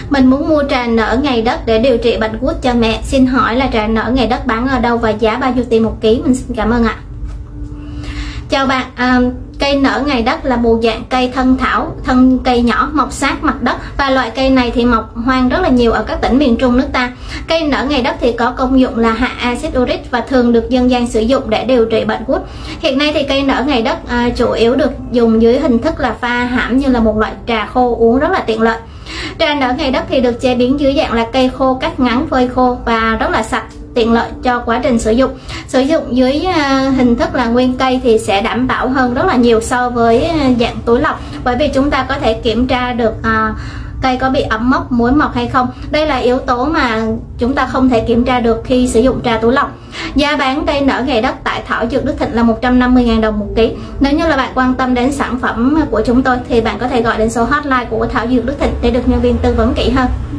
Mình muốn mua trà nở ngày đất để điều trị bệnh gút cho mẹ. Xin hỏi là trà nở ngày đất bán ở đâu và giá bao nhiêu tiền một ký? Mình xin cảm ơn ạ. Chào bạn, cây nở ngày đất là một dạng cây thân thảo, thân cây nhỏ mọc sát mặt đất, và loại cây này thì mọc hoang rất là nhiều ở các tỉnh miền Trung nước ta. Cây nở ngày đất thì có công dụng là hạ axit uric và thường được dân gian sử dụng để điều trị bệnh gút. Hiện nay thì cây nở ngày đất chủ yếu được dùng dưới hình thức là pha hãm như là một loại trà khô uống rất là tiện lợi. Trà nở ngày đất thì được chế biến dưới dạng là cây khô cắt ngắn phơi khô và rất là sạch, tiện lợi cho quá trình sử dụng. Sử dụng dưới hình thức là nguyên cây thì sẽ đảm bảo hơn rất là nhiều so với dạng túi lọc, bởi vì chúng ta có thể kiểm tra được cây có bị ẩm mốc, muối mọc hay không. Đây là yếu tố mà chúng ta không thể kiểm tra được khi sử dụng trà túi lọc. Giá bán cây nở ngày đất tại Thảo Dược Đức Thịnh là 150.000 đồng một ký. Nếu như là bạn quan tâm đến sản phẩm của chúng tôi thì bạn có thể gọi đến số hotline của Thảo Dược Đức Thịnh để được nhân viên tư vấn kỹ hơn.